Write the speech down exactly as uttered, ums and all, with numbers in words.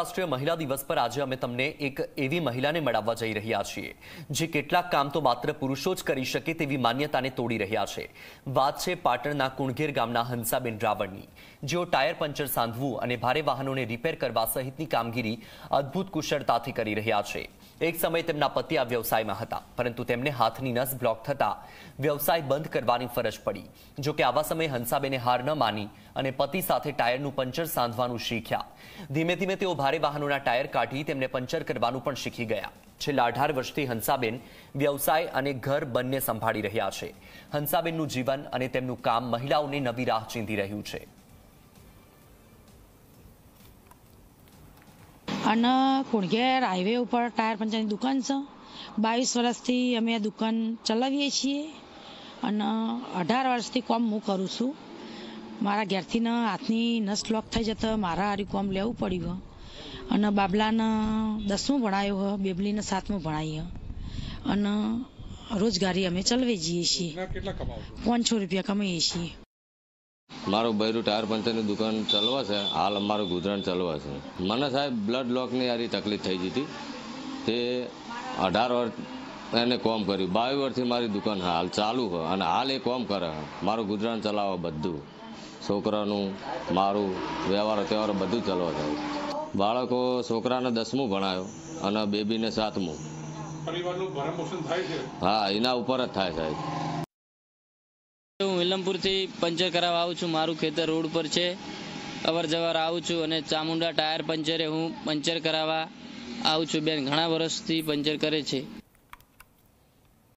રાષ્ટ્રીય મહિલા દિવસ પર આજે અમે તમને એક એવી મહિલાને મળવા જઈ રહ્યા છીએ જે કેટલાક કામ તો માત્ર પુરુષો જ કરી શકે તેવી માન્યતાને તોડી રહ્યા છે। વાત છે પાટણના કુણઘેર ગામના હંસાબેન રાવળની, જેઓ ટાયર પંચર સાંધવું અને ભારે વાહનોને રિપેર કરવા સહિતની કામગીરી અદ્ભુત કુશળતાથી કરી રહ્યા છે। એક સમયે તેમના પતિ આ વ્યવસાયમાં હતા, પરંતુ તેમને હાથની નસ બ્લોક થતા વ્યવસાય બંધ કરવાની ફરજ પડી। જો કે આવા સમયે હંસાબેને હાર ન માની અને પતિ સાથે ટાયરનું પંચર સાંધવાનું શીખ્યા। ધીમે ધીમે તેઓ ભારે વાહનોના ટાયર કાઢી તેમને પંચર કરવાનું પણ શીખી ગયા। છેલ્લા અઢાર વર્ષથી હંસાબેન વ્યવસાય અને ઘર બંને સંભાળી રહ્યા છે। હંસાબેનનું જીવન અને તેમનું કામ મહિલાઓને નવી રાહ ચીંધી રહ્યું છે। અને કુણઘેર હાઈવે ઉપર ટાયર પંચરની દુકાન છે। બાવીસ વર્ષથી અમે આ દુકાન ચલાવીએ છીએ અને અઢાર વર્ષથી કામ હું કરું છું। મારા ઘેરથી હાથની નસ લોક થઈ જતા મારા હારી કામ લેવું પડ્યું અને બાબલાને દસમું ભણાયું હ, બેબલીને સાતમું ભણાવી અને રોજગારી અમે ચલાવી જઈએ છીએ। પાંચસો રૂપિયા કમાઈએ છીએ। મારું બૈરું ટાયર પંચરની દુકાન ચલવા છે, હાલ અમારું ગુજરાન ચલવા છે। મને સાહેબ બ્લડ લોકની યારી તકલીફ થઈ ગઈ હતી, તે અઢાર વર્ષ એને કોમ કર્યું। બાવીસ વર્ષથી મારી દુકાન હાલ ચાલુ છે અને હાલ એ કોમ કરે, મારું ગુજરાન ચલાવવા બધું, છોકરાનું મારું વ્યવહાર તહેવાર બધું ચલવા થાય। બાળકો છોકરાને દસમું ભણાયો અને બેબીને સાતમું। પરિવારનું ભરણ પોષણ થાય છે? હા, એના ઉપર જ થાય સાહેબ। હું વિલમપુરથી પંચર કરાવવા આવું છું। મારું ખેતર રોડ પર છે, અવર જવર આવું છું અને ચામુંડા ટાયર પંચરે હું પંચર કરાવવા આવું છું। બેન ઘણા વર્ષથી પંચર કરે છે।